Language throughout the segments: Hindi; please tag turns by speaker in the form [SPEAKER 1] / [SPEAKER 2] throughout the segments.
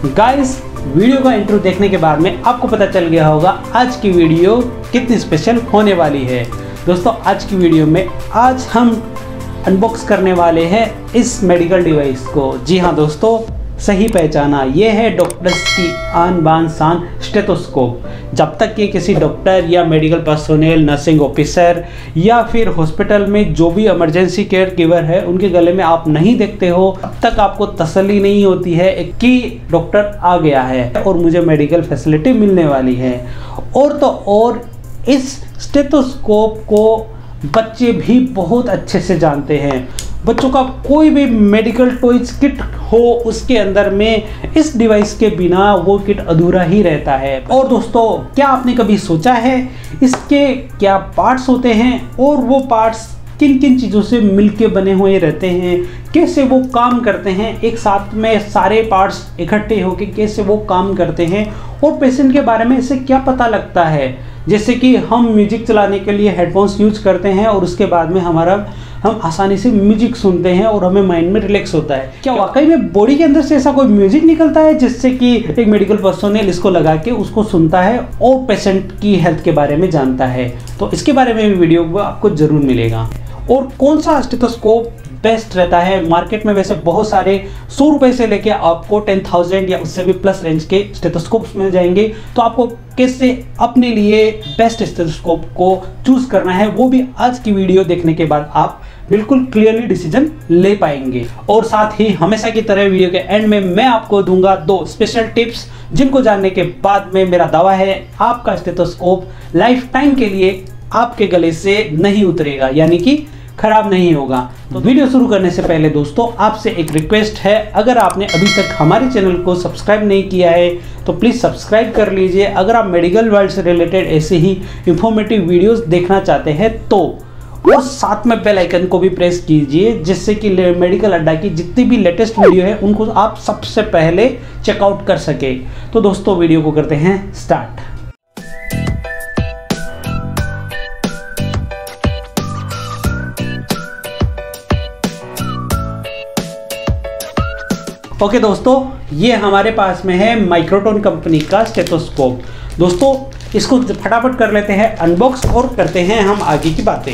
[SPEAKER 1] गाइस, वीडियो का इंट्रो देखने के बाद में आपको पता चल गया होगा आज की वीडियो कितनी स्पेशल होने वाली है। दोस्तों, आज की वीडियो में आज हम अनबॉक्स करने वाले हैं इस मेडिकल डिवाइस को। जी हाँ दोस्तों, सही पहचाना, ये है डॉक्टर्स की आन बान शान स्टेथोस्कोप। जब तक ये किसी डॉक्टर या मेडिकल पर्सोनेल, नर्सिंग ऑफिसर या फिर हॉस्पिटल में जो भी इमरजेंसी केयर गिवर है उनके गले में आप नहीं देखते हो, तब तक आपको तसल्ली नहीं होती है कि डॉक्टर आ गया है और मुझे मेडिकल फैसिलिटी मिलने वाली है। और तो और इस स्टेथोस्कोप को बच्चे भी बहुत अच्छे से जानते हैं। बच्चों का कोई भी मेडिकल टॉयज किट हो, उसके अंदर में इस डिवाइस के बिना वो किट अधूरा ही रहता है। और दोस्तों, क्या आपने कभी सोचा है इसके क्या पार्ट्स होते हैं और वो पार्ट्स किन किन चीज़ों से मिलके बने हुए रहते हैं, कैसे वो काम करते हैं, एक साथ में सारे पार्ट्स इकट्ठे होके कैसे वो काम करते हैं, और पेशेंट के बारे में इसे क्या पता लगता है। जैसे कि हम म्यूजिक चलाने के लिए हेडफोन्स यूज करते हैं और उसके बाद में हम आसानी से म्यूजिक सुनते हैं और हमें माइंड में रिलैक्स होता है। क्या वाकई में बॉडी के अंदर से ऐसा कोई म्यूजिक निकलता है जिससे कि एक मेडिकल पर्सोनेल इसको लगा के उसको सुनता है और पेशेंट की हेल्थ के बारे में जानता है? तो इसके बारे में भी वीडियो आपको जरूर मिलेगा। और कौन सा स्टेथोस्कोप बेस्ट रहता है? मार्केट में वैसे बहुत सारे 100 रुपए से लेके आपको 10,000 या उससे भी प्लस रेंज के स्टेथोस्कोप्स मिल जाएंगे। तो आपको कैसे अपने लिए बेस्ट स्टेथोस्कोप को चूज करना है, वो भी आज की वीडियो देखने के बाद आप बिल्कुल क्लियरली डिसीजन ले पाएंगे। और साथ ही हमेशा की तरह वीडियो के एंड में मैं आपको दूंगा 2 स्पेशल टिप्स, जिनको जानने के बाद में मेरा दावा है आपका स्टेथोस्कोप लाइफ टाइम के लिए आपके गले से नहीं उतरेगा, यानी कि खराब नहीं होगा। तो वीडियो शुरू करने से पहले दोस्तों आपसे एक रिक्वेस्ट है, अगर आपने अभी तक हमारे चैनल को सब्सक्राइब नहीं किया है तो प्लीज़ सब्सक्राइब कर लीजिए। अगर आप मेडिकल वर्ल्ड से रिलेटेड ऐसे ही इंफॉर्मेटिव वीडियोस देखना चाहते हैं तो, और साथ में बेल आइकन को भी प्रेस कीजिए, जिससे कि मेडिकल अड्डा की जितनी भी लेटेस्ट वीडियो है उनको आप सबसे पहले चेकआउट कर सके। तो दोस्तों, वीडियो को करते हैं स्टार्ट। ओके दोस्तों, ये हमारे पास में है माइक्रोटोन कंपनी का स्टेथोस्कोप। दोस्तों, इसको फटाफट कर लेते हैं अनबॉक्स और करते हैं हम आगे की बातें।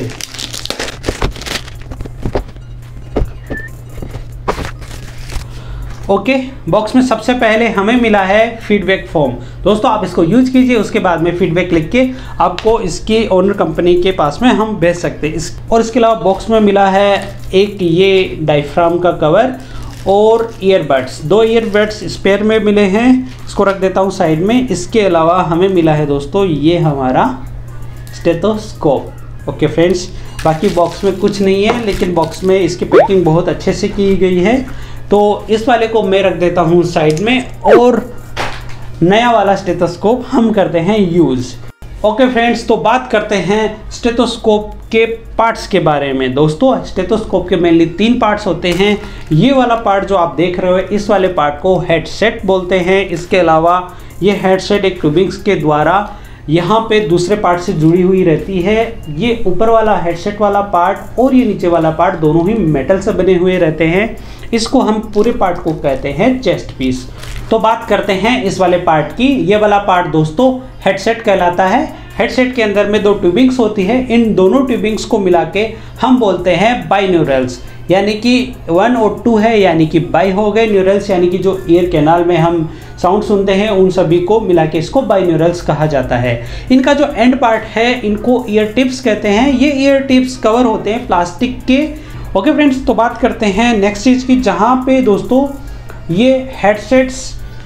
[SPEAKER 1] ओके, बॉक्स में सबसे पहले हमें मिला है फीडबैक फॉर्म। दोस्तों, आप इसको यूज कीजिए, उसके बाद में फीडबैक लिख के आपको इसकी ओनर कंपनी के पास में हम भेज सकते हैं। और इसके अलावा बॉक्स में मिला है एक ये डायफ्राम का कवर और ईयरबड्स, 2 ईयरबड्स स्पेयर में मिले हैं, इसको रख देता हूँ साइड में। इसके अलावा हमें मिला है दोस्तों ये हमारा स्टेथोस्कोप। ओके फ्रेंड्स, बाकी बॉक्स में कुछ नहीं है, लेकिन बॉक्स में इसकी पैकिंग बहुत अच्छे से की गई है। तो इस वाले को मैं रख देता हूँ साइड में और नया वाला स्टेथोस्कोप हम करते हैं यूज़। ओके फ्रेंड्स, तो बात करते हैं स्टेथोस्कोप के पार्ट्स के बारे में। दोस्तों, स्टेथोस्कोप के मेनली 3 पार्ट्स होते हैं। ये वाला पार्ट जो आप देख रहे हो, इस वाले पार्ट को हेडसेट बोलते हैं। इसके अलावा ये हेडसेट एक ट्यूबिंग्स के द्वारा यहाँ पे दूसरे पार्ट से जुड़ी हुई रहती है। ये ऊपर वाला हेडसेट वाला पार्ट और ये नीचे वाला पार्ट दोनों ही मेटल से बने हुए रहते हैं। इसको हम पूरे पार्ट को कहते हैं चेस्ट पीस। तो बात करते हैं इस वाले पार्ट की। ये वाला पार्ट दोस्तों हेडसेट कहलाता है। हेडसेट के अंदर में 2 ट्यूबिंग्स होती है। इन दोनों ट्यूबिंग्स को मिला के हम बोलते हैं बाइन्यूरल्स, यानी कि 1 और 2 है, यानी कि बाई हो गए। न्यूरल्स यानी कि जो ईयर कैनाल में हम साउंड सुनते हैं, उन सभी को मिला के इसको बाइन्यूरल्स कहा जाता है। इनका जो एंड पार्ट है, इनको ईयर टिप्स कहते हैं। ये ईयर टिप्स कवर होते हैं प्लास्टिक के। ओके फ्रेंड्स, तो बात करते हैं नेक्स्ट चीज़ की, जहाँ पे दोस्तों ये हेडसेट्स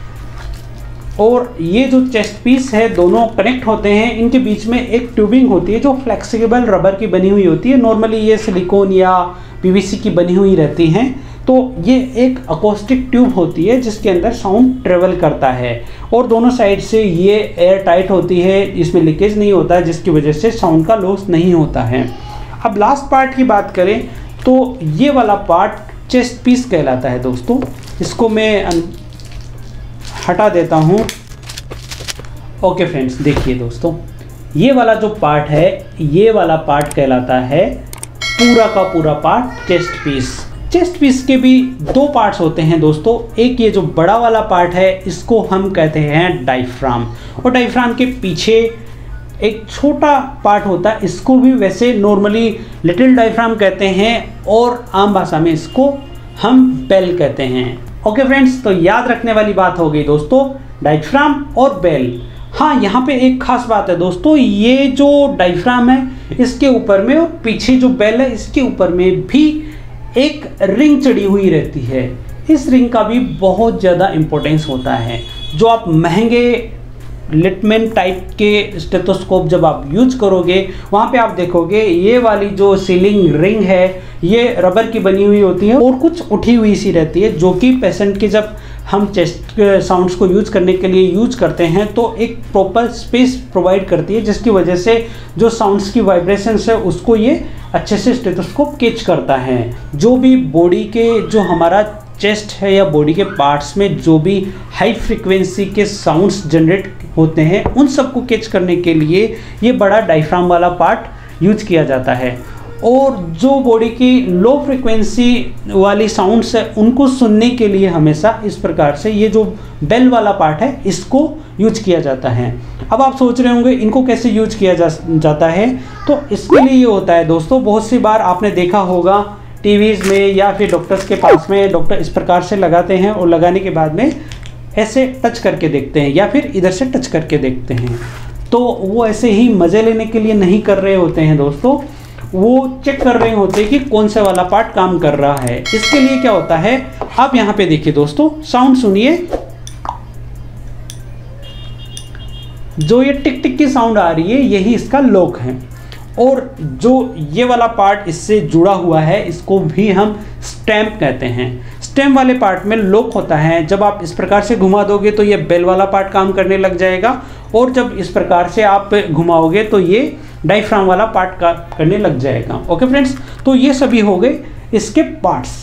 [SPEAKER 1] और ये जो चेस्ट पीस है दोनों कनेक्ट होते हैं। इनके बीच में एक ट्यूबिंग होती है जो फ्लेक्सिबल रबर की बनी हुई होती है। नॉर्मली ये सिलिकॉन या पीवीसी की बनी हुई रहती हैं। तो ये एक अकोस्टिक ट्यूब होती है जिसके अंदर साउंड ट्रेवल करता है और दोनों साइड से ये एयर टाइट होती है, इसमें लीकेज नहीं होता है, जिसकी वजह से साउंड का लॉस नहीं होता है। अब लास्ट पार्ट की बात करें तो ये वाला पार्ट चेस्ट पीस कहलाता है। दोस्तों, इसको मैं हटा देता हूँ। ओके फ्रेंड्स, देखिए दोस्तों, ये वाला जो पार्ट है, ये वाला पार्ट कहलाता है पूरा का पूरा part chest piece. Chest piece के भी दो पार्ट्स होते हैं दोस्तों। एक ये जो बड़ा वाला पार्ट है इसको हम कहते हैं डायफ्राम, और डायफ्राम के पीछे एक छोटा पार्ट होता है, इसको भी वैसे नॉर्मली लिटिल डायफ्राम कहते हैं और आम भाषा में इसको हम बेल कहते हैं। ओके फ्रेंड्स, तो याद रखने वाली बात हो गई दोस्तों, डायफ्राम और बेल। हाँ, यहाँ पे एक खास बात है दोस्तों, ये जो डायफ्राम है इसके ऊपर में और पीछे जो बेल है इसके ऊपर में भी एक रिंग चढ़ी हुई रहती है। इस रिंग का भी बहुत ज़्यादा इम्पोर्टेंस होता है। जो आप महंगे लिटमैन टाइप के स्टेथोस्कोप जब आप यूज करोगे वहाँ पे आप देखोगे ये वाली जो सीलिंग रिंग है ये रबर की बनी हुई होती है और कुछ उठी हुई सी रहती है, जो कि पेशेंट के जब हम चेस्ट साउंड्स को यूज करने के लिए यूज करते हैं तो एक प्रॉपर स्पेस प्रोवाइड करती है, जिसकी वजह से जो साउंड्स की वाइब्रेशंस है उसको ये अच्छे से स्टेथोस्कोप कैच करता है। जो भी बॉडी के जो हमारा चेस्ट है या बॉडी के पार्ट्स में जो भी हाई फ्रीक्वेंसी के साउंड्स जनरेट होते हैं उन सबको कैच करने के लिए ये बड़ा डायफ्राम वाला पार्ट यूज किया जाता है। और जो बॉडी की लो फ्रीक्वेंसी वाली साउंड्स है उनको सुनने के लिए हमेशा इस प्रकार से ये जो बेल वाला पार्ट है इसको यूज किया जाता है। अब आप सोच रहे होंगे इनको कैसे यूज किया जाता है, तो इसके लिए ये होता है दोस्तों, बहुत सी बार आपने देखा होगा टीवीज़ में या फिर डॉक्टर्स के पास में डॉक्टर इस प्रकार से लगाते हैं और लगाने के बाद में ऐसे टच करके देखते हैं या फिर इधर से टच करके देखते हैं। तो वो ऐसे ही मज़े लेने के लिए नहीं कर रहे होते हैं दोस्तों, वो चेक कर रहे होते हैं कि कौन सा वाला पार्ट काम कर रहा है। इसके लिए क्या होता है, आप यहाँ पे देखिए दोस्तों, साउंड सुनिए, जो ये टिक टिक की साउंड आ रही है यही इसका लॉक है, और जो ये वाला पार्ट इससे जुड़ा हुआ है इसको भी हम स्टैम्प कहते हैं। स्टैम्प वाले पार्ट में लॉक होता है, जब आप इस प्रकार से घुमा दोगे तो ये बेल वाला पार्ट काम करने लग जाएगा, और जब इस प्रकार से आप घुमाओगे तो ये डायफ्राम वाला पार्ट करने लग जाएगा। ओके फ्रेंड्स, तो ये सभी हो गए इसके पार्ट्स।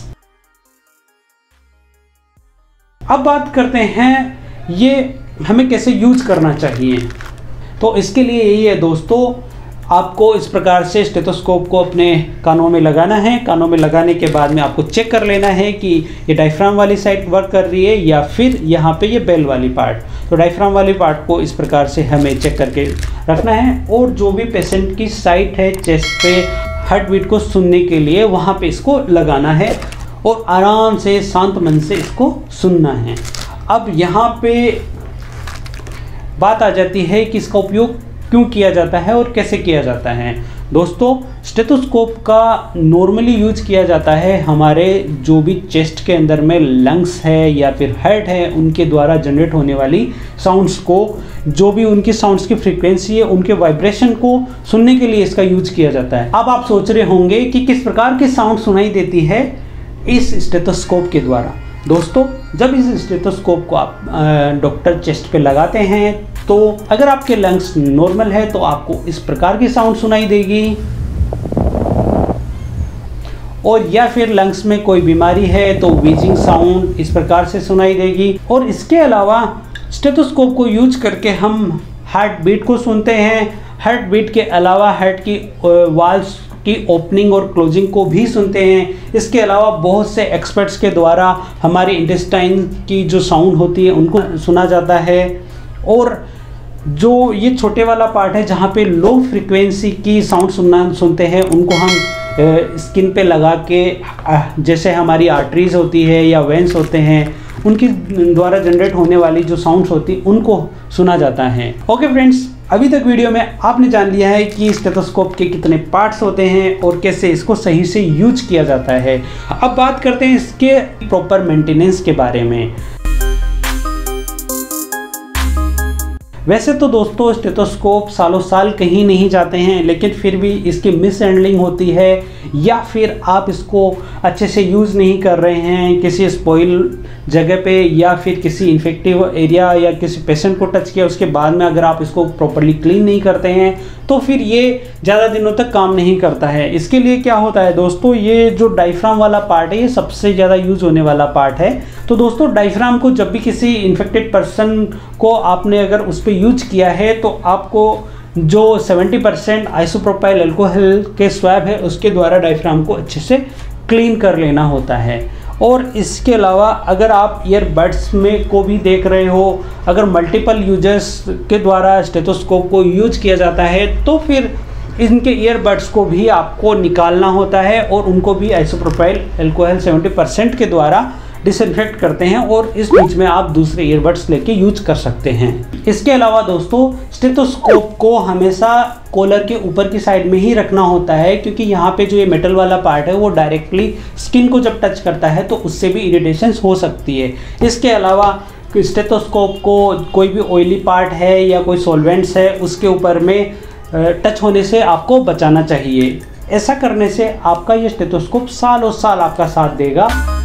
[SPEAKER 1] अब बात करते हैं ये हमें कैसे यूज करना चाहिए। तो इसके लिए यही है दोस्तों, आपको इस प्रकार से स्टेथोस्कोप को अपने कानों में लगाना है। कानों में लगाने के बाद में आपको चेक कर लेना है कि ये डायफ्राम वाली साइड वर्क कर रही है या फिर यहाँ पे ये बेल वाली पार्ट। तो डायफ्राम वाली पार्ट को इस प्रकार से हमें चेक करके रखना है, और जो भी पेशेंट की साइट है चेस्ट पे हार्ट बीट को सुनने के लिए वहाँ पे इसको लगाना है और आराम से शांत मन से इसको सुनना है। अब यहाँ पे बात आ जाती है कि इसका उपयोग क्यों किया जाता है और कैसे किया जाता है। दोस्तों, स्टेथोस्कोप का नॉर्मली यूज किया जाता है हमारे जो भी चेस्ट के अंदर में लंग्स है या फिर हार्ट है उनके द्वारा जनरेट होने वाली साउंड्स को, जो भी उनकी साउंड्स की फ्रीक्वेंसी है उनके वाइब्रेशन को सुनने के लिए इसका यूज किया जाता है। अब आप सोच रहे होंगे कि किस प्रकार की साउंड सुनाई देती है इस स्टेथोस्कोप के द्वारा। दोस्तों, जब इस स्टेथोस्कोप को आप डॉक्टर चेस्ट पे लगाते हैं तो अगर आपके लंग्स नॉर्मल है तो आपको इस प्रकार की साउंड सुनाई देगी, और या फिर लंग्स में कोई बीमारी है तो व्हीजिंग साउंड इस प्रकार से सुनाई देगी। और इसके अलावा स्टेथोस्कोप को यूज करके हम हार्ट बीट को सुनते हैं। हार्ट बीट के अलावा हार्ट की वाल्व्स की ओपनिंग और क्लोजिंग को भी सुनते हैं। इसके अलावा बहुत से एक्सपर्ट्स के द्वारा हमारी इंटेस्टाइन की जो साउंड होती है उनको सुना जाता है। और जो ये छोटे वाला पार्ट है जहाँ पे लो फ्रीक्वेंसी की साउंड सुनते हैं उनको हम स्किन पे लगा के, जैसे हमारी आर्टरीज होती है या वेंस होते हैं उनकी द्वारा जनरेट होने वाली जो साउंड्स होती है उनको सुना जाता है। ओके फ्रेंड्स, अभी तक वीडियो में आपने जान लिया है कि स्टेथोस्कोप के कितने पार्ट्स होते हैं और कैसे इसको सही से यूज किया जाता है। अब बात करते हैं इसके प्रॉपर मेंटेनेंस के बारे में। वैसे तो दोस्तों स्टेथोस्कोप सालों साल कहीं नहीं जाते हैं, लेकिन फिर भी इसकी मिस हैंडलिंग होती है या फिर आप इसको अच्छे से यूज़ नहीं कर रहे हैं किसी स्पॉइल जगह पे या फिर किसी इन्फेक्टिव एरिया या किसी पेशेंट को टच किया उसके बाद में अगर आप इसको प्रॉपरली क्लीन नहीं करते हैं तो फिर ये ज़्यादा दिनों तक काम नहीं करता है। इसके लिए क्या होता है दोस्तों, ये जो डायफ्राम वाला पार्ट है ये सबसे ज़्यादा यूज़ होने वाला पार्ट है। तो दोस्तों डायफ्राम को जब भी किसी इन्फेक्टेड पर्सन को आपने अगर उस पर यूज किया है तो आपको जो 70% आइसोप्रोपाइल अल्कोहल के स्वैब है उसके द्वारा डायफ्राम को अच्छे से क्लीन कर लेना होता है। और इसके अलावा अगर आप ईयरबड्स में को भी देख रहे हो, अगर मल्टीपल यूजर्स के द्वारा स्टेथोस्कोप को यूज किया जाता है तो फिर इनके ईयरबड्स को भी आपको निकालना होता है और उनको भी आइसोप्रोपाइल अल्कोहल 70% के द्वारा डिसइंफेक्ट करते हैं और इस बीच में आप दूसरे ईयरबड्स लेके यूज कर सकते हैं। इसके अलावा दोस्तों स्टेथोस्कोप को हमेशा कॉलर के ऊपर की साइड में ही रखना होता है, क्योंकि यहाँ पे जो ये मेटल वाला पार्ट है वो डायरेक्टली स्किन को जब टच करता है तो उससे भी इरिटेशन हो सकती है। इसके अलावा स्टेथोस्कोप को कोई भी ऑयली पार्ट है या कोई सॉल्वेंट्स है उसके ऊपर में टच होने से आपको बचाना चाहिए। ऐसा करने से आपका ये स्टेथोस्कोप सालों साल आपका साथ देगा।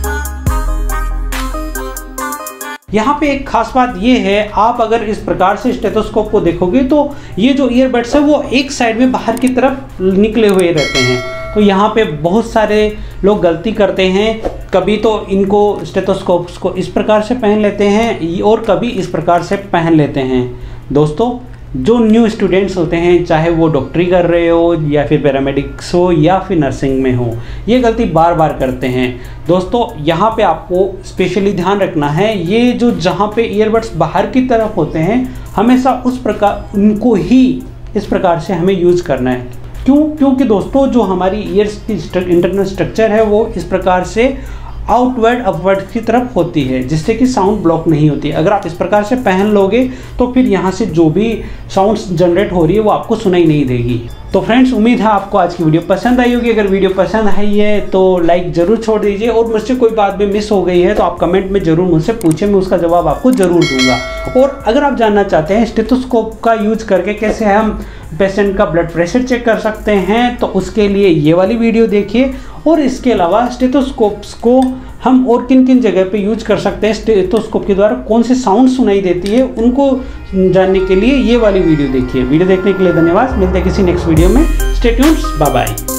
[SPEAKER 1] यहाँ पे एक खास बात ये है, आप अगर इस प्रकार से स्टेथोस्कोप को देखोगे तो ये जो ईयरबड्स है वो एक साइड में बाहर की तरफ निकले हुए रहते हैं। तो यहाँ पे बहुत सारे लोग गलती करते हैं, कभी तो इनको स्टेथोस्कोप्स को इस प्रकार से पहन लेते हैं और कभी इस प्रकार से पहन लेते हैं। दोस्तों जो न्यू स्टूडेंट्स होते हैं, चाहे वो डॉक्टरी कर रहे हो या फिर पैरामेडिक्स हो या फिर नर्सिंग में हो, ये गलती बार बार करते हैं। दोस्तों यहाँ पे आपको स्पेशली ध्यान रखना है, ये जो जहाँ पे ईयरबड्स बाहर की तरफ होते हैं हमेशा उस प्रकार उनको ही इस प्रकार से हमें यूज करना है। क्योंकि दोस्तों जो हमारी ईयर्स की इंटरनल स्ट्रक्चर है वो इस प्रकार से आउटवर्ड अपवर्ड की तरफ होती है, जिससे कि साउंड ब्लॉक नहीं होती। अगर आप इस प्रकार से पहन लोगे तो फिर यहाँ से जो भी साउंड्स जनरेट हो रही है वो आपको सुनाई नहीं देगी। तो फ्रेंड्स उम्मीद है आपको आज की वीडियो पसंद आई होगी। अगर वीडियो पसंद आई है तो लाइक ज़रूर छोड़ दीजिए और मुझसे कोई बात भी मिस हो गई है तो आप कमेंट में ज़रूर मुझसे पूछें, मैं उसका जवाब आपको ज़रूर दूंगा। और अगर आप जानना चाहते हैं स्टेथोस्कोप का यूज करके कैसे हम पेशेंट का ब्लड प्रेशर चेक कर सकते हैं तो उसके लिए ये वाली वीडियो देखिए। और इसके अलावा स्टेथोस्कोप्स को हम और किन किन जगह पे यूज कर सकते हैं, स्टेथोस्कोप के द्वारा कौन से साउंड सुनाई देती है, उनको जानने के लिए ये वाली वीडियो देखिए। वीडियो देखने के लिए धन्यवाद। मिलते हैं किसी नेक्स्ट वीडियो में। Stay tuned, bye bye.